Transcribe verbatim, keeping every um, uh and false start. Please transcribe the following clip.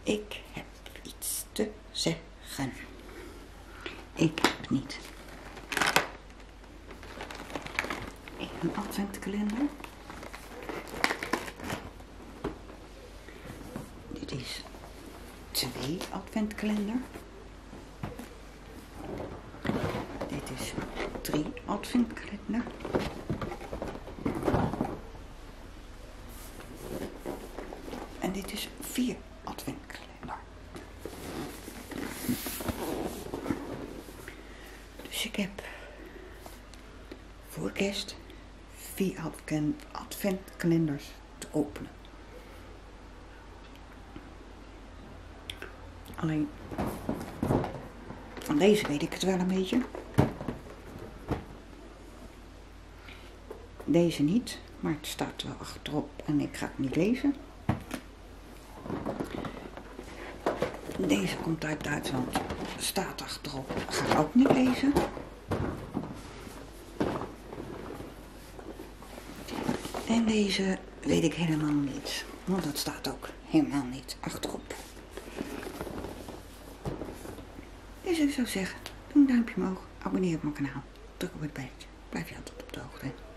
Ik heb iets te zeggen. Ik heb niet een adventkalender. Dit is twee adventkalender. Dit is drie adventkalender. En dit is vier adventkalender. Dus ik heb voor kerst vier adventkalenders te openen. Alleen van deze weet ik het wel een beetje. Deze niet, maar het staat wel achterop en ik ga het niet lezen. Deze komt uit Duitsland, staat achterop, ga ik ook niet lezen. En deze weet ik helemaal niet, want dat staat ook helemaal niet achterop. Dus ik zou zeggen, doe een duimpje omhoog, abonneer op mijn kanaal, druk op het belletje, blijf je altijd op de hoogte.